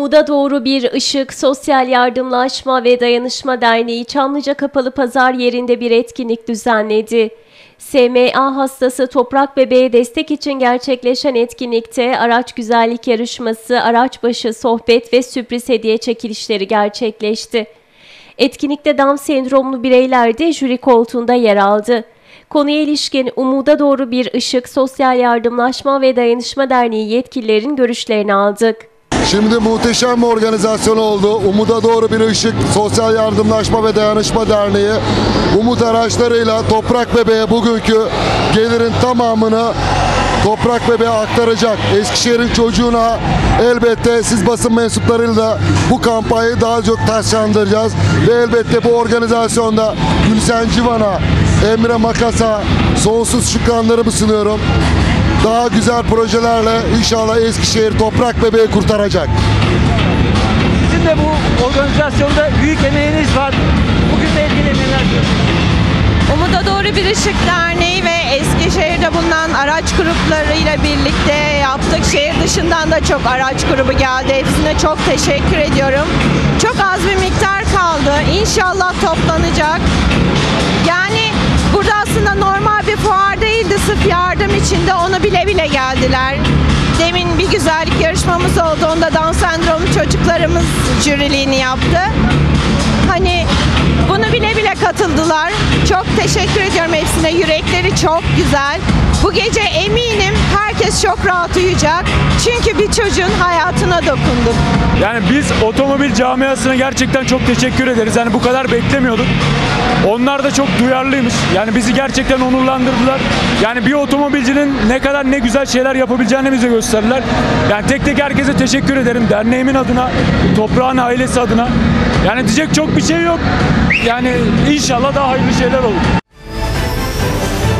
Umuda Doğru Bir Işık Sosyal Yardımlaşma ve Dayanışma Derneği Çamlıca Kapalı Pazar yerinde bir etkinlik düzenledi. SMA hastası Toprak Bebeğe destek için gerçekleşen etkinlikte araç güzellik yarışması, araç başı sohbet ve sürpriz hediye çekilişleri gerçekleşti. Etkinlikte Down sendromlu bireyler de jüri koltuğunda yer aldı. Konuya ilişkin Umuda Doğru Bir Işık Sosyal Yardımlaşma ve Dayanışma Derneği yetkililerin görüşlerini aldık. Şimdi muhteşem bir organizasyon oldu. Umuda Doğru Bir Işık Sosyal Yardımlaşma ve Dayanışma Derneği Umut araçlarıyla Toprak Bebeğe bugünkü gelirin tamamını Toprak Bebeğe aktaracak. Eskişehir'in çocuğuna elbette siz basın mensuplarıyla da bu kampanyayı daha çok taşlandıracağız. Ve elbette bu organizasyonda Gülsen Civan'a, Emre Makas'a sonsuz şükranlarımı sunuyorum. Daha güzel projelerle inşallah Eskişehir Toprak Bebeği kurtaracak. Sizin de bu organizasyonda büyük emeğiniz var. Bugün de ilgili neler diyorsunuz? Umuda Doğru Bir Işık Derneği ve Eskişehir'de bulunan araç gruplarıyla birlikte yaptık. Şehir dışından da çok araç grubu geldi. Hepsine çok teşekkür ediyorum. Çok az bir miktar kaldı. İnşallah toplanacak. Yani burada aslında normal bir fuar değildi. Sırf yardım içinde onu bile bile geldiler. Demin bir güzellik yarışmamız oldu. Onda Down sendromlu çocuklarımız jüriliğini yaptı. Hani bunu bile bile katıldılar. Çok teşekkür ediyorum hepsine. Yürekleri çok güzel. Bu gece eminim herkes çok rahat uyuyacak. Çünkü bir çocuğun hayatına dokunduk. Yani biz otomobil camiasına gerçekten çok teşekkür ederiz. Yani bu kadar beklemiyorduk. Onlar da çok duyarlıymış. Yani bizi gerçekten onurlandırdılar. Yani bir otomobilcinin ne kadar ne güzel şeyler yapabileceğini bize gösterdiler. Yani tek tek herkese teşekkür ederim. Derneğimin adına, Toprağın ailesi adına. Yani diyecek çok bir şey yok. Yani inşallah daha hayırlı şeyler olur.